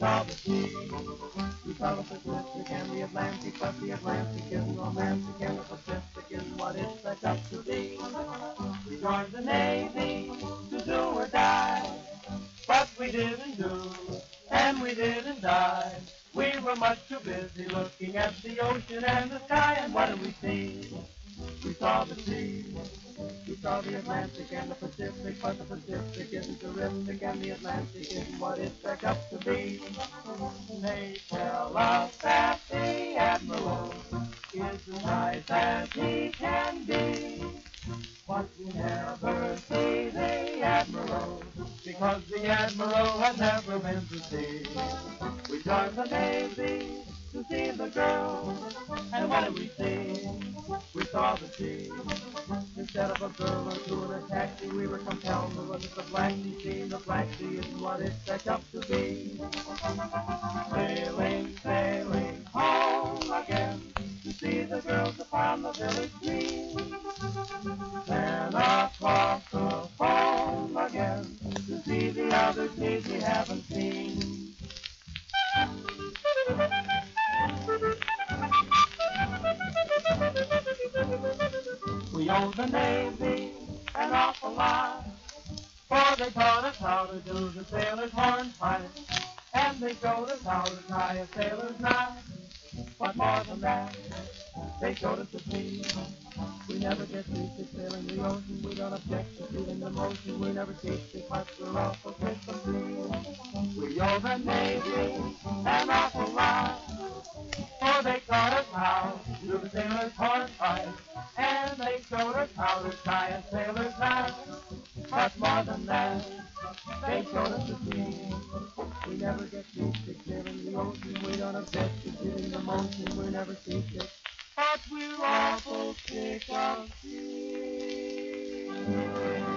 saw the sea. We saw the Pacific and the Atlantic, but the Atlantic isn't romantic and the Pacific isn't what it's set up to be. We joined the Navy to do or die, but we didn't do and we didn't die. We were much too busy looking at the ocean and the sky, and what did we see? We saw the sea. We saw the Atlantic and the Pacific, but the Pacific isn't terrific and the Atlantic isn't what it's set up to be. They tell us that the Admiral is as nice as he can be, but we never see the Admiral, because the Admiral has never been to sea. We joined the Navy to see the girl, and what did we see? We saw the sea. Instead of a girl or two in a taxi, we were compelled to look at the Black Sea. The Black Sea isn't what it's set up to be. Sailing, sailing home again to see the girls upon the village green. Then across the foam again to see the other seas we haven't seen. We owe the Navy an awful lot, for they taught us how to do the sailor's hornpipe, and they showed us how to tie a sailor's knot. But more than that, they showed us the sea. We never get seasick sailing the ocean. We don't object to feeling the motion. We never seasick, but we're awful quick to see. We owe the Navy an awful lot, for they taught us how to do the sailor's hornpipe, and they showed us how to tie a sailor's knot. But more than that, they showed us the sea. We never get seasick sailing the ocean. We don't object to feeling the motion. We never seasick, but we're awful sick of sea.